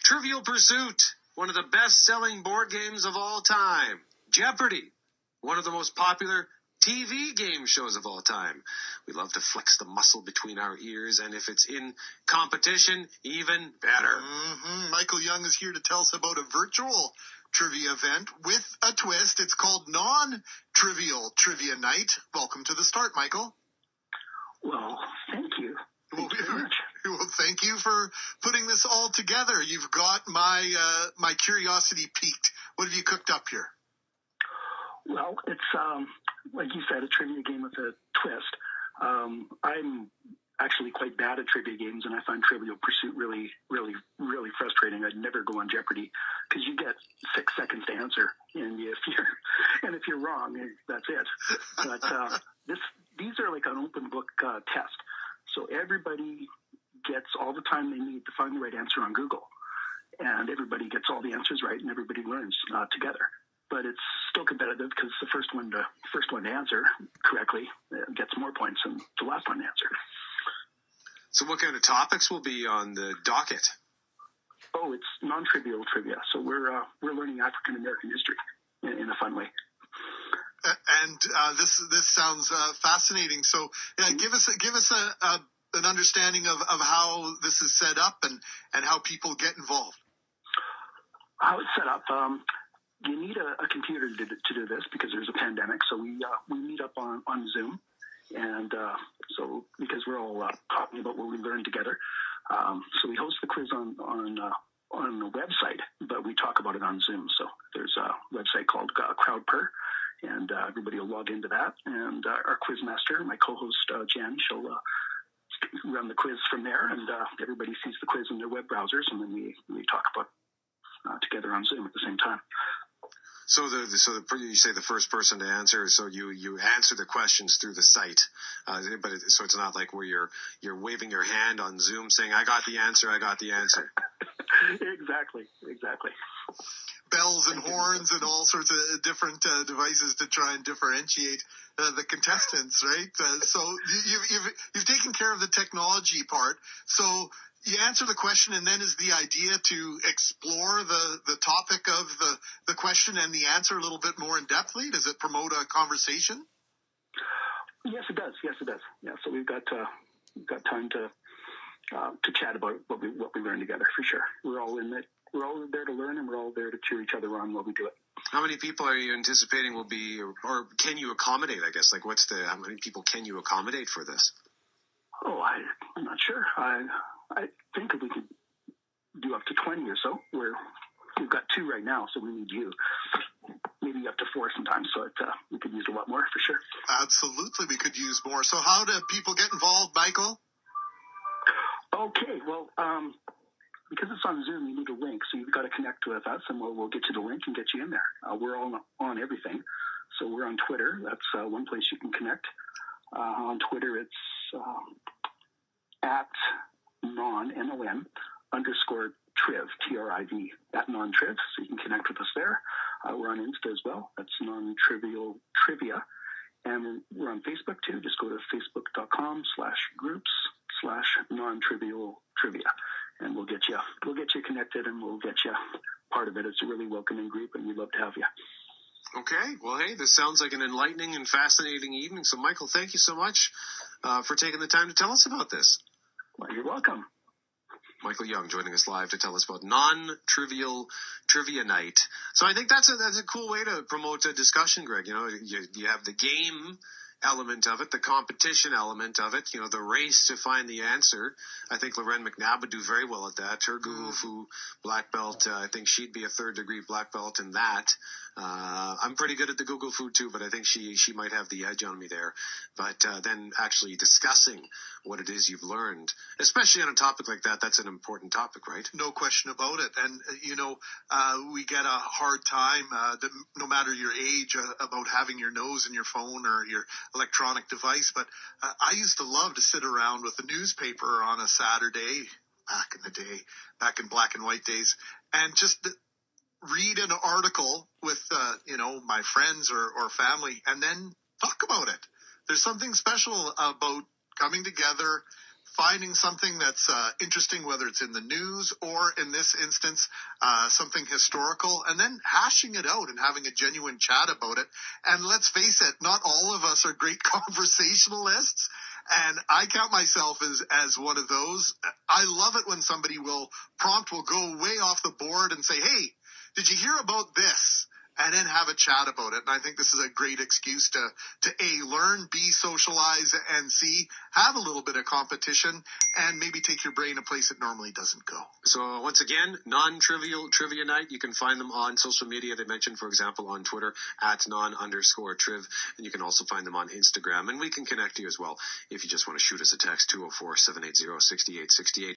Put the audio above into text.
Trivial Pursuit, one of the best-selling board games of all time. Jeopardy, one of the most popular TV game shows of all time. We love to flex the muscle between our ears, and if it's in competition, even better. Michael Young is here to tell us about a virtual trivia event with a twist. It's called Non-Trivial Trivia Night. Welcome to the start, Michael. Well, thank you. Thank you very much. Well, thank you for putting this all together. You've got my curiosity piqued. What have you cooked up here? Well, it's, like you said, a trivia game with a twist. I'm actually quite bad at trivia games, and I find Trivial Pursuit really, really, really frustrating. I'd never go on Jeopardy because you get 6 seconds to answer, and if you're wrong, that's it. But these are like an open book test, so everybody gets all the time they need to find the right answer on Google, and everybody gets all the answers right, and everybody learns together. But it's still competitive because the first one to answer correctly gets more points than the last one to answer. So what kind of topics will be on the docket? Oh, it's non-trivial trivia. So we're learning African American history in a fun way. And this sounds fascinating. So give us an understanding of how this is set up and how people get involved. How it's set up. You need a computer to do this because there's a pandemic. So we meet up on Zoom, and so because we're all talking about what we learned together. So we host the quiz on the website, but we talk about it on Zoom. So there's a website called CrowdPer, and everybody will log into that. And our quiz master, my co-host Jen, she'll run the quiz from there, and everybody sees the quiz in their web browsers, and then we talk about together on Zoom at the same time. So you say the first person to answer. So you answer the questions through the site, so it's not like where you're waving your hand on Zoom saying I got the answer. Exactly. Bells and horns and all sorts of different devices to try and differentiate the contestants, right? So you've taken care of the technology part. So you answer the question, and then is the idea to explore the topic of the question and the answer a little bit more in depthly? Does it promote a conversation? Yes, it does. Yeah, so we've got time to chat about what we learn together for sure. We're all in it. We're all there to learn, and we're all there to cheer each other on while we do it. How many people are you anticipating will be, or can you accommodate? I guess how many people can you accommodate for this? Oh, I'm not sure. I think if we could do up to 20 or so. We've got 2 right now, so we need you. Maybe up to 4 sometimes, so we could use a lot more for sure. Absolutely, we could use more. So how do people get involved, Michael? Okay, well, because it's on Zoom, you need a link, so you've got to connect with us, and we'll get you the link and get you in there. We're all on everything. So we're on Twitter. That's one place you can connect. On Twitter, it's at non-NON _ triv, TRIV, at non-triv, so you can connect with us there. We're on Insta as well. That's non-trivial trivia. And we're on Facebook too. Just go to facebook.com/groups/non-trivial trivia. And we'll get you connected, and we'll get you part of it. It's a really welcoming group, and we'd love to have you. Okay. Well, hey, this sounds like an enlightening and fascinating evening. So, Michael, thank you so much for taking the time to tell us about this. Well, you're welcome. Michael Young joining us live to tell us about Non-Trivial Trivia Night. So I think that's a cool way to promote a discussion, Greg. You know, you have the game element of it, the competition element of it, the race to find the answer. I think Lorraine McNabb would do very well at that. Her Google Fu black belt, I think she'd be a 3rd degree black belt in that. I'm pretty good at the Google Fu too, but I think she might have the edge on me there. But then actually discussing what it is you've learned, especially on a topic like that, that's an important topic, right? No question about it. And, we get a hard time, no matter your age, about having your nose in your phone or your electronic device. But I used to love to sit around with a newspaper on a Saturday back in the day, back in black and white days, and just read an article with, my friends or family, and then talk about it. There's something special about coming together, finding something that's interesting, whether it's in the news or in this instance, something historical, and then hashing it out and having a genuine chat about it. And let's face it, not all of us are great conversationalists. And I count myself as one of those. I love it when somebody will go way off the board and say, hey, did you hear about this? And then have a chat about it. And I think this is a great excuse to A, learn, B, socialize, and C, have a little bit of competition and maybe take your brain a place it normally doesn't go. So once again, non-trivial trivia night. You can find them on social media. They mentioned, for example, on Twitter at @non_triv. And you can also find them on Instagram. And we can connect you as well if you just want to shoot us a text, 204-780-6868.